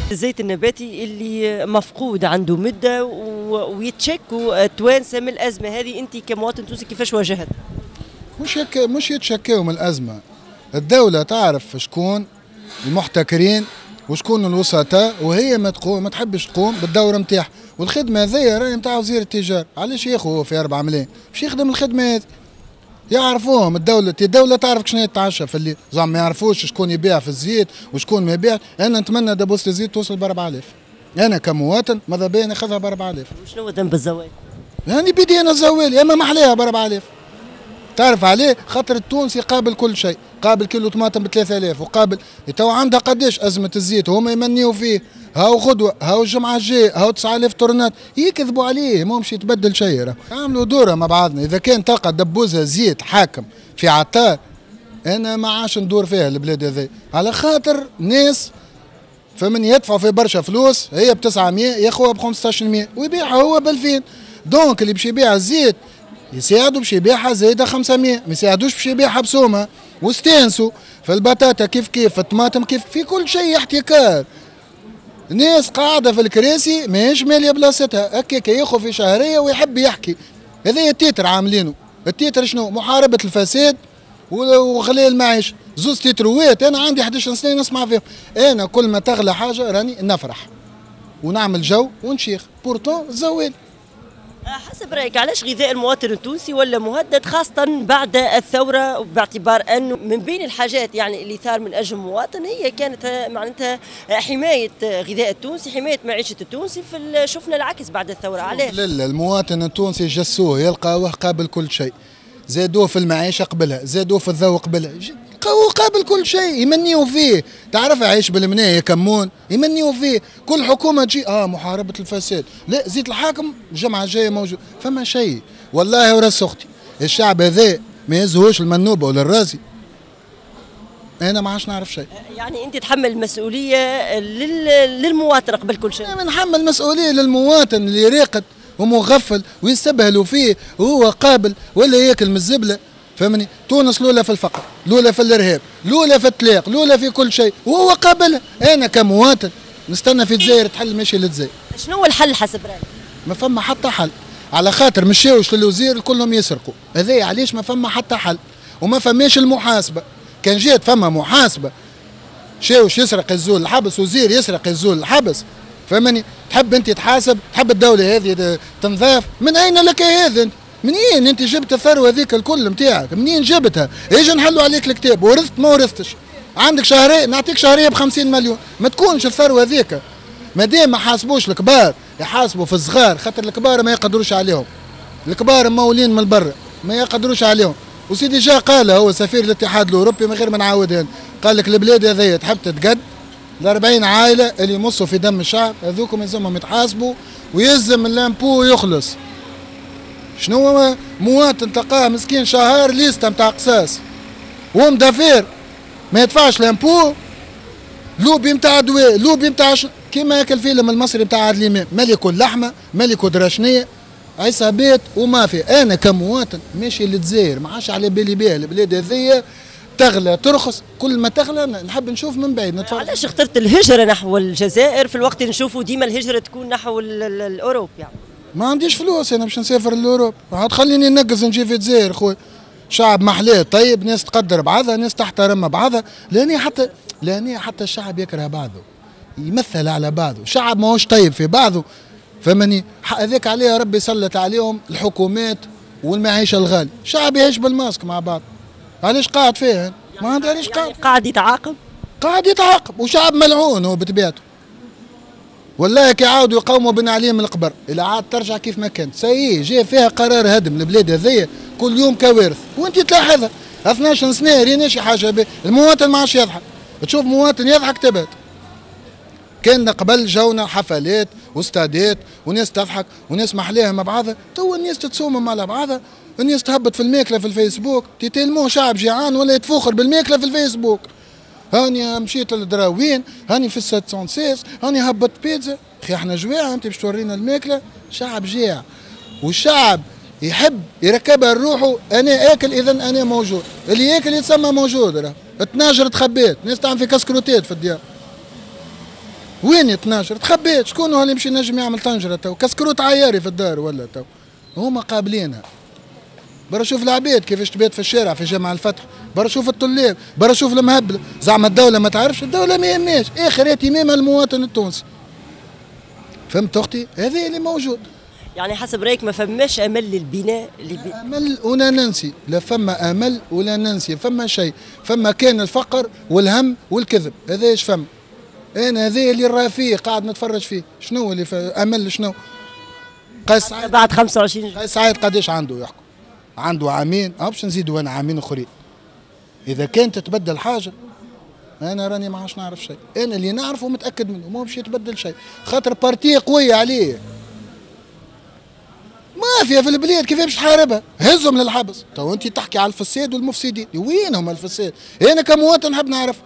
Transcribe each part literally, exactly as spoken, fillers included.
الزيت النباتي اللي مفقود عنده مده ويتشكوا التوانسه من الازمه هذه، انت كمواطن تونسي كيفاش واجهت؟ مش هيك، مش يتشكاو من الازمه. الدوله تعرف شكون المحتكرين وشكون الوسطاء، وهي ما تقوم ما تحبش تقوم بالدور نتاعها. والخدمه هذيا راهي نتاع وزير التجاره، علاش ياخذ في أربعة ملايين باش يخدم الخدمه هذه؟ يعرفوهم الدولة، الدولة تعرف شنو يتعشى في الليل، زعما ما يعرفوش شكون يبيع في الزيت وشكون ما يبيع. أنا نتمنى دبوسة الزيت توصل ب أربعة آلاف. أنا كمواطن ماذا بيا ناخذها ب أربعة آلاف. شنو ذنب الزوال؟ يعني بدينا الزوال، أما محلاها ب أربعة آلاف. تعرف عليه؟ خاطر التونسي قابل كل شيء، قابل كيلو طماطم ب ثلاثة آلاف، وقابل تو عندها قداش أزمة الزيت وهما يمنيوا فيه، هاو غدوة هاو الجمعة الجاية هاو تسعة آلاف طرنات، يكذبوا عليه ما مش يتبدل شيء. عملوا دورة مع بعضنا، إذا كان تلقى دبوزة زيت حاكم في عطار أنا ما عادش ندور فيها البلاد هذي، على خاطر ناس فمن يدفعوا في برشا فلوس، هي ب تسعمية ياخوها ب خمسطاش مية ويبيعها هو ب ألفين. دونك اللي باش يبيع الزيت يساعدوا باش يبيعها زايده خمسمية، ما يساعدوش باش يبيعها بسومه. واستانسوا في البطاطا كيف كيف، في الطماطم كيف، في كل شيء احتكار. ناس قاعده في الكراسي ماهيش ماليه بلاصتها، هكاك ياخذ في شهريه ويحب يحكي. هذا التيتر عاملينه، التيتر شنو؟ محاربه الفساد وغلاء المعيشه، زوز تيتروات. انا عندي إحدى عشر سنه نسمع فيهم. انا كل ما تغلى حاجه راني نفرح ونعمل جو ونشيخ، بورتون زوال. حسب رأيك علاش غذاء المواطن التونسي ولا مهدد خاصة بعد الثورة، باعتبار أنه من بين الحاجات يعني اللي ثار من أجل المواطن هي كانت معناتها حماية غذاء التونسي، حماية معيشة التونسي. في شفنا العكس بعد الثورة، علاش؟ لا المواطن التونسي جسوه يلقاوه قابل كل شيء، زادوه في المعيشة قبلها، زادوه في الذوق قبلها، هو قابل كل شيء، يمنيوا فيه. تعرف عيش بالمناية كمون يمنيوا فيه. كل حكومة تجي اه محاربة الفساد، لا زيت الحاكم الجمعة الجاية موجود. فما شيء والله وراس اختي، الشعب هذا ما يزهوش المنوبة ولا الرازي. انا ما عادش نعرف شيء. يعني انت تحمل المسؤولية للمواطن قبل كل شيء؟ انا نحمل مسؤولية للمواطن اللي راقد ومغفل ويستبهلوا فيه وهو قابل ولا ياكل من الزبلة. فهمني؟ تونس لولا في الفقر، لولا في الارهاب، لولا في الطلاق، لولا في كل شيء، وهو قابلها. انا كمواطن نستنى في الجزائر تحل ماشي للجزائر. شنو هو الحل حسب رايك؟ ما فما حتى حل، على خاطر مشاوش للوزير كلهم يسرقوا، هذا علاش ما فما حتى حل، وما فماش المحاسبه. كان جات فما محاسبه، شاوش يسرق الزول الحبس، وزير يسرق الزول الحبس. فهمني؟ تحب انت تحاسب؟ تحب الدوله هذه تنضاف؟ من اين لك هذا انت؟ منين انت جبت الثروه هذيك الكل نتاعك؟ منين جبتها؟ اجي نحلوا عليك الكتاب، ورثت ما ورثتش. عندك شهرين نعطيك شهريه ب خمسين مليون، ما تكونش الثروه هذيك. ما دام ما حاسبوش الكبار يحاسبوا في الصغار، خاطر الكبار ما يقدروش عليهم. الكبار مولين من برا ما يقدروش عليهم. وسيدي جا قال هو سفير الاتحاد الاوروبي من غير ما نعاودها، قال لك البلاد هذيا تحب تتقد ل أربعين عائله اللي يمصوا في دم الشعب، هذوكم يلزمهم يتحاسبوا ويلزم اللامبو يخلص. شنو مواطن تلقاه مسكين شهر ليستا نتاع قصاص ومدافير ما يدفعش لامبو، لوبي نتاع دواء، لوبي نتاع كيما هيك الفيلم المصري نتاع عادل امام، ملك اللحمه ملك دراشنيه، عصابات ومافيا. انا كمواطن ماشي للجزائر ما عادش على بالي بها، البلاد هذيا تغلى ترخص، كل ما تغلى نحب نشوف من بعيد نتفرج. علاش اخترت الهجره نحو الجزائر في الوقت اللي نشوفوا ديما الهجره تكون نحو الاوروب؟ يعني ما عنديش فلوس انا باش نسافر لاوروب، عاد خليني ننقز نجي في الجزائر خويا. شعب محلاه طيب، ناس تقدر بعضها، ناس تحترم بعضها، لاني حتى لاني حتى الشعب يكره بعضه، يمثل على بعضه، شعب ماهوش طيب في بعضه. فماني هذاك عليه ربي يسلط عليهم الحكومات والمعيشه الغاليه، شعب يعيش بالماسك مع بعض. علاش قاعد فيها؟ ما عندي علاش قاعد قاعد يتعاقب قاعد يتعاقب وشعب ملعون هو بطبيعته. والله كي عاودوا يقوموا بن علي من القبر، إلا عاد ترجع كيف ما كانت، سي جاء فيها قرار هدم البلاد هذيا، كل يوم كوارث، وأنت تلاحظها اثناش سنة ريناش حاجة به، المواطن ما عادش يضحك، تشوف مواطن يضحك تبهت. كان قبل جونا حفلات واستادات وناس تضحك وناس محلاها مع بعضها، تو الناس تتصوم مع بعضها، الناس تهبط في الماكلة في الفيسبوك، تتلموه شعب جيعان ولا يتفوخر بالماكلة في الفيسبوك. هاني مشيت للدراوين، هاني في سبعمية وستة، هاني هبط بيتزا. اخي احنا جواع، انت باش تورينا الماكله؟ شعب جاع، والشعب يحب يركبها لروحه، انا اكل اذا انا موجود، اللي ياكل يتسمى موجود. راه التناجر تخبيت، ناس تعمل في كسكروتات في الديار. وين اثناشر تخبيت؟ شكون هو اللي يمشي نجم يعمل طنجره تو؟ كسكروت عياري في الدار ولا تو؟ هما قابلينها. برا شوف العباد كيفاش تبات في الشارع في جامع الفتح، برا شوف الطلاب، برا شوف المهبله، زعما الدوله ما تعرفش؟ الدوله ما يهمهاش، اخر اهتمام المواطن التونسي. فهمت اختي؟ هذا اللي موجود. يعني حسب رايك ما فماش امل للبناء اللي بي... امل ولا ننسي، لا فما امل ولا ننسي، فما شيء، فما كان الفقر والهم والكذب، هذا ايش فما؟ انا هذا اللي راه فيه قاعد نتفرج فيه، شنو اللي امل شنو؟ قيس سعيد بعد خمسة وعشرين قيس سعيد قداش عنده يحكم؟ عنده عامين، أه باش نزيدوا انا عامين اخرين. اذا كانت تتبدل حاجه انا راني ما عادش نعرف شيء، انا اللي نعرفه متاكد منه ما باش يتبدل شيء، خاطر بارتي قويه عليه. مافيا في البلاد كيف باش تحاربها؟ هزهم للحبس، تو انت تحكي على الفساد والمفسدين، وينهم الفساد؟ انا كمواطن نحب نعرف.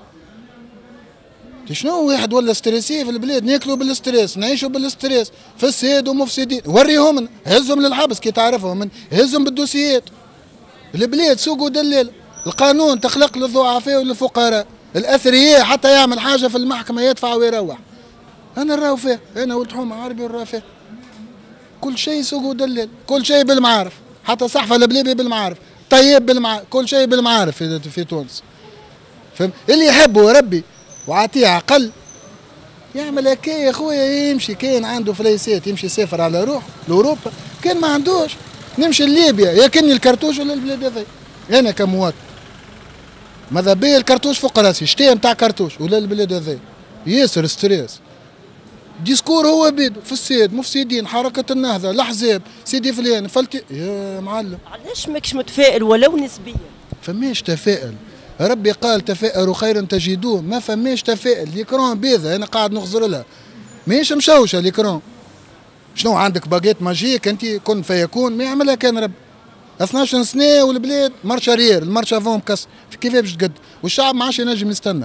شنو واحد ولا ستريسي في البلاد، ناكلوا بالستريس، نعيشوا بالستريس، فساد ومفسدين، وريهم هزهم للحبس كي تعرفهم، من هزهم بالدوسيات. البلاد سوق ودلال، القانون تخلق للضعفاء وللفقراء، الاثرياء حتى يعمل حاجه في المحكمه يدفع ويروح. انا نراو فيه، انا ولد حومه عربي ونراه فيه. كل شيء سوق ودلال، كل شيء بالمعارف، حتى صحفه البليبي بالمعارف، طيب بالمعارف، كل شيء بالمعارف في, في تونس. فهم؟ اللي يحبه ربي وعطيه عقل يعمل هكا يا خويا، يمشي كان عنده فليسات يمشي يسافر على روح لاوروبا، كان ما عندوش نمشي لليبيا ياكلني الكرتوش ولا البلاد هذي. انا كمواطن ماذا بيا الكرتوش فوق راسي، شتيه نتاع كرتوش ولا البلاد هذي، ياسر ستريس. ديسكور هو بيدو فساد مفسدين، حركه النهضه، الاحزاب، سيدي فلان فلتي يا معلم. علاش ماكش متفائل ولو نسبيا؟ فماش تفائل، ربي قال تفائلوا خيرا تجدوه، ما فماش تفائل، ليكرون بيضة انا قاعد نخزر لها ماهيش مشوشه ليكرون. شنو عندك باجيت ماجيك انت كن فيكون؟ ما يعملها كان ربي. اثناش سنه والبلاد مارشا رير، المارشا فون مكسر، كيف باش تقد؟ والشعب ما عادش ينجم يستنى.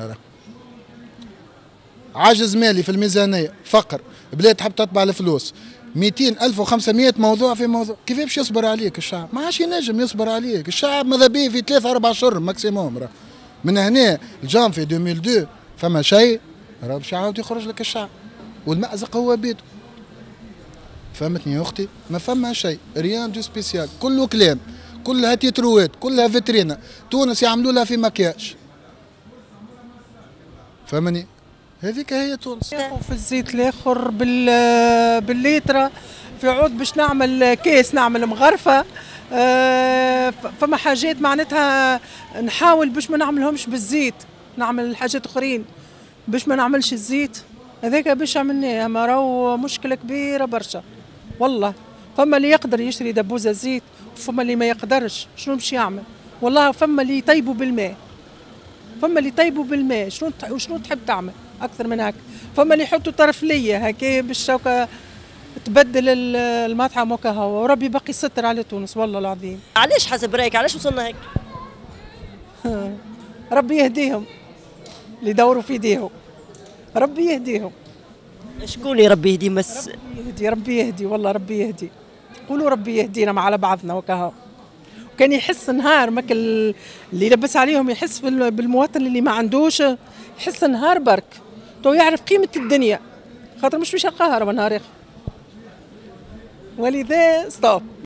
عجز مالي في الميزانيه، فقر، بلاد تحب تطبع الفلوس، مئتين ألف وخمسمئة موضوع في موضوع، كيف باش يصبر عليك الشعب؟ ما عادش ينجم يصبر عليك، الشعب ماذا بيه في ثلاثة أربع أشهر ماكسيموم. راه من هنا الجانفي ألفين واثنين فما شيء راه باش يعاود يخرج لك الشعب، والمأزق هو بيده. فهمتني يا اختي؟ ما فما شيء، ريان دو سبيسيال، كله كلام، كلها تيتروات، كلها فيترينا، تونس يعملوا لها في مكياج. فهمني؟ هذيك هي تونس. في الزيت الاخر بال بالليتره، في عود باش نعمل كيس نعمل مغرفه. فما حاجات معناتها نحاول باش ما نعملهمش بالزيت، نعمل حاجات اخرين باش ما نعملش الزيت هذاك باش عملناه. اما راهو مشكله كبيره برشا والله. فما اللي يقدر يشري دبوزه زيت وفما اللي ما يقدرش، شنو باش يعمل؟ والله فما اللي يطيبوا بالماء، فما اللي يطيبوا بالماء، شنو وشنو تحب تعمل اكثر من هكا؟ فما اللي يحطوا طرفليه هكا باش هكا تبدل المطعم وكا، وربي باقي ستر على تونس والله العظيم. علاش حسب رايك علاش وصلنا هيك؟ ربي يهديهم اللي يدوروا في ايديهم، ربي يهديهم. شكون اللي ربي يهدي؟ مس ربي يهدي، ربي يهدي والله، ربي يهدي. قولوا ربي يهدينا مع على بعضنا وكا. وكان يحس نهار ماك اللي لبس عليهم، يحس بالمواطن اللي ما عندوش، يحس نهار برك تو يعرف قيمة الدنيا، خاطر مش باش يلقاها راه نهار اخر. ولذا ستوب.